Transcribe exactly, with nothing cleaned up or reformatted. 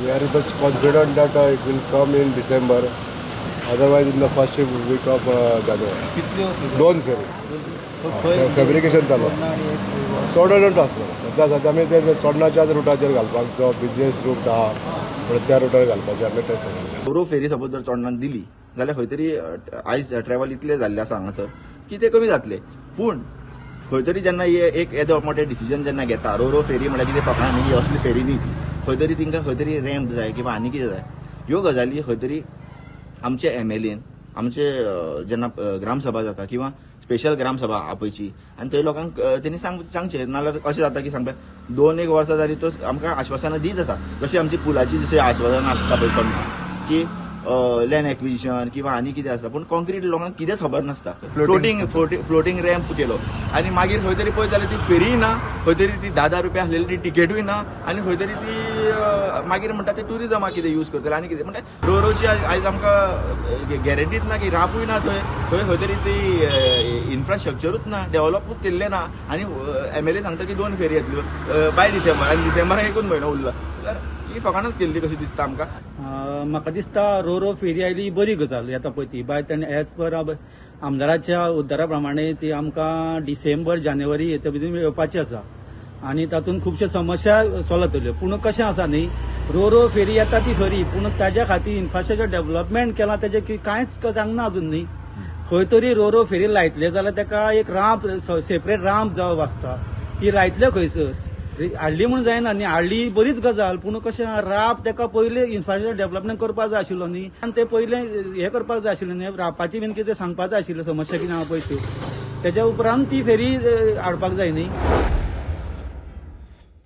We are much confident that uh, it will come in December. Otherwise, in the first week of uh, January. दोन फेरी fabrication चालू चोडून आसलो सध्या सध्या आमी ते चोडणाच्याच रुटाचेर घालपाक जो बिजनेस रूट आहा त्या रुटार घालपाचे आमी ट्राय करता. रोरो फेरी सपोज जर चोडणान दिली जाल्यार खंय तरी आयज ट्रॅव्हल इतले जाल्ले आसा हांगासर की ते कमी जातले. पूण खंय तरी जेन्ना एक येदो मोठे डिसिजन जेन्ना घेता रोरो फेरी म्हळ्यार कितें फकाणां न्ही असली फेरी न्ही खंय तरी तिंका खंय तरी रॅम्प जाय किंवा आनी कितें जाय ह्यो गजाली खंय तरी आमचे एमएलएन आमचे जेन्ना ग्रामसभा जाता किंवा स्पेशल ग्रामसभा आपयची आनी थंय लोकांक तेणी सांग सांगचें नाल्यार अशें जाता की सांगता दोन एक वर्सां जाली तो आमकां आश्वासनां दीत आसा जशी आमची पुलाची जशी आश्वासनां आसता पळय सोडना की लँड एक्विजिशन किंवा आनी कितें आसता पूण कॉन्क्रीट लोकांक कितेंच खबर नासता. फ्लोटींग फ्लोटींग रॅम्प केलो आनी मागीर खंय तरी पळयत जाल्यार ती फेरीय ना खंय तरी ती धा धा रुपया आसलेली ती टिकेटूय ना आनी खंय तरी ती मागीर म्हणटा ते टुरिजमाक कितें यूज करतले आनी कितें म्हणजे रोरोची आयज आमकां गॅरंटीच ना की रापूय ना थंय थंय खंय तरी ती इन्फ्रास्ट्रक्चरूच ना डेव्हलपूच केल्लें ना आनी एमएलए सांगता की दोन फेरी येतल्यो बाय डिसेंबर आनी डिसेंबराक एकूच म्हयनो उरला ही फकाणांच केल्ली कशी दिसता आमकां. म्हाका दिसता रोरो फेरी आयली बरी गजाल येता पळय ती बाय तेणे एज पर आमदाराच्या उद्दारा प्रमाणे ती आमकां डिसेंबर जानेवारी येता भितर येवपाची आसा आनी तातूंत खुबश्यो समस्या सॉल्व जातल्यो. पूण कशें आसा न्ही रोरो फेरी येता ती खरी पूण ताज्या खातीर इन्फ्रास्ट्रक्चर डेव्हलपमेंट केलां ताजें कांयच जावंक अजून न्ही. खंय तरी रोरो फेरी लायतले जाल्यार ताका एक रांप सेपरेट रांप जावप आसता ती लायतले खंयसर हाडली म्हूण जायना न्ही हाडली बरीच गजाल पूण कशें राप ताका पयलीं इन्फ्रास्ट्रक्चर डेव्हलपमेंट करपाक जाय आशिल्लो न्ही आनी ते पयलें हें करपाक जाय आशिल्लें न्ही रापाची बीन कितें सांगपाक जाय आशिल्लें समस्या कितें आहा पळय त्यो तेज्या उपरांत ती फेरी हाडपाक जाय न्ही.